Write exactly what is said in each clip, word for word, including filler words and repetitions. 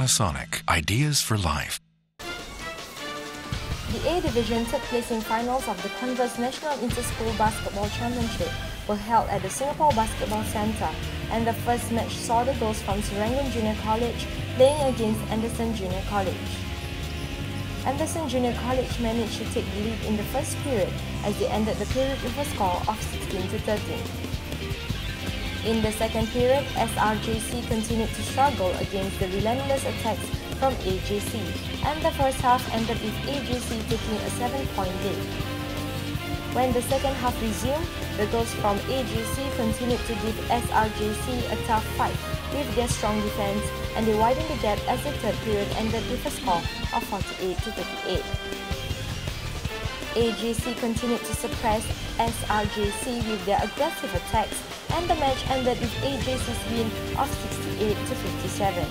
Panasonic, ideas for life. The A Division third placing finals of the Converse National Inter-School Basketball Championship were held at the Singapore Basketball Centre, and the first match saw the girls from Serangoon Junior College playing against Anderson Junior College. Anderson Junior College managed to take the lead in the first period as they ended the period with a score of sixteen to thirteen. In the second period, S R J C continued to struggle against the relentless attacks from A J C, and the first half ended with A J C taking a seven-point lead. When the second half resumed, the girls from A J C continued to give S R J C a tough fight with their strong defense, and they widened the gap as the third period ended with a score of forty-eight to thirty-eight. A J C continued to suppress S R J C with their aggressive attacks, and the match ended with A J C's win of sixty-eight to fifty-seven.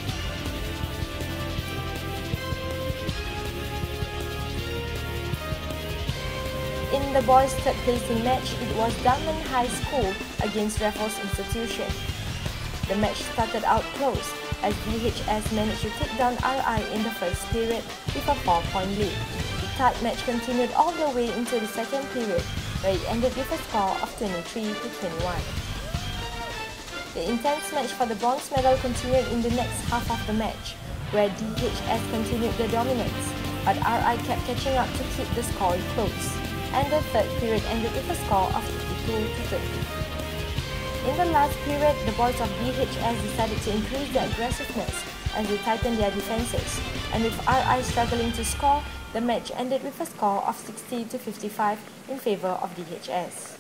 In the boys' third placing match, it was Dunman High School against Raffles Institution. The match started out close as D H S managed to take down R I in the first period with a four-point lead. The tight match continued all the way into the second period, where it ended with a score of twenty-three to twenty-one. The intense match for the bronze medal continued in the next half of the match, where D H S continued their dominance, but R I kept catching up to keep the score close, and the third period ended with a score of fifty-two to thirty. In the last period, the boys of D H S decided to increase their aggressiveness as they tightened their defenses, and with R I struggling to score, the match ended with a score of sixty to fifty-five in favour of D H S.